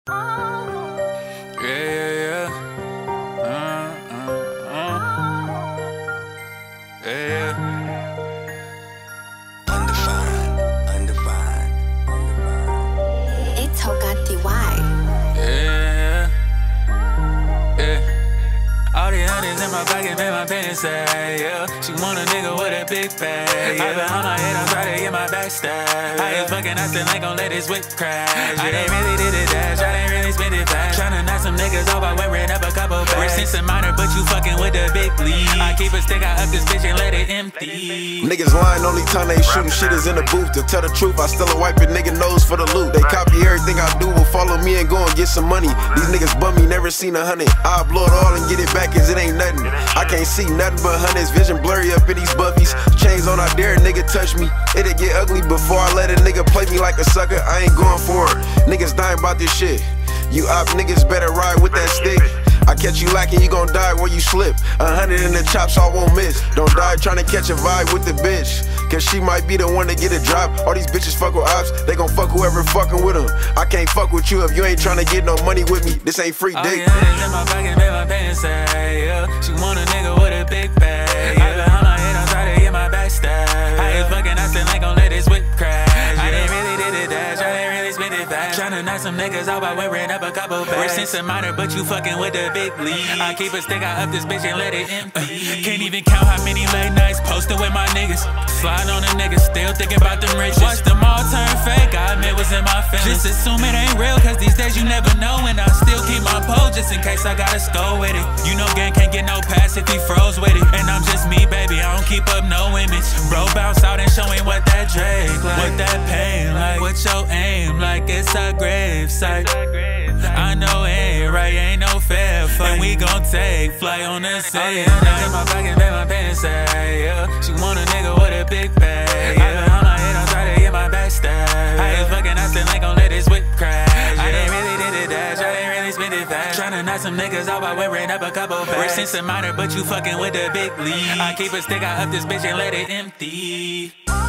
Yeah, yeah, yeah. Yeah, yeah. Undefined. It's Hogati Y. Yeah, yeah. All the honey's in my pocket, make my pennies say, yeah. She want a nigga with a big bag. I been on my head, I'm trying to get my back stabbed. I ain't fucking, I still ain't gon' let this whip crash. I didn't really did it dash, I didn't really spend it fast. Tryna knock some niggas off, I wearing up a couple bags. We're since a minor, but you fucking with the big league. I keep a stick, I up this bitch and let it empty. Niggas lying, only time they shootin' shit is in the booth. To tell the truth, I still a wipe a nigga nose for the loot. They copy everything I do, will follow me and go and get some money. These niggas bum me, never seen 100. I'll blow it all and get it back, cause it ain't nothing. I can't see nothing but hundreds, vision blurry up in these buffies. Chains on, I dare a nigga touch me. It'll get ugly before I let a nigga play me like a sucker. I ain't going for it. Niggas dying about this shit. You op niggas better ride with that stick. I catch you lacking, you gon' die when you slip. 100 in the chops, I won't miss. Don't die trying to catch a vibe with the bitch, cause she might be the one to get a drop. All these bitches fuck with ops, they gon' fuck whoever fucking with them. I can't fuck with you if you ain't trying to get no money with me. This ain't free dick. All the honey's in my pocket, make my pennies say, yeah. She want a nigga with a big bag. I been on my head, I'm trying to get my back stabbed. I ain't fucking, I still ain't gon' let this whip crash. I didn't really did it dash, I didn't really spend it fast. Tryna knock some niggas out by wearing up a couple bags. We're since a minor, but you fucking with the big league. I keep a stick, I up this bitch and let it empty. Can't even count how many late nights posted with my niggas. Slide on a nigga, still thinking about them riches. Watch them all turn fake, I admit was in my feelings. Just assume it ain't real, cause these days you never know. And I still keep my pole just in case I gotta score with it. You know gang can't get no pass if he froze with it. And I'm just me, baby, I don't keep up no image. Bro bounce out and showing what that Drake like, what that pain like, what your aim like, it's a gravesite. I know it ain't right, ain't no fair fight. And we gon' take flight on the same night. In my pocket, make my pennies say, yeah. She want a nigga with a big bag. I been on my head, I'm trying to get my back stabbed. I ain't fucking, I still ain't gon' let this whip crash. I didn't really did it dash, I didn't really spend it fast. Tryna knock some niggas out by wearing up a couple bags. We're since a minor, but you fucking with the big league. I keep a stick, I up this bitch and let it empty.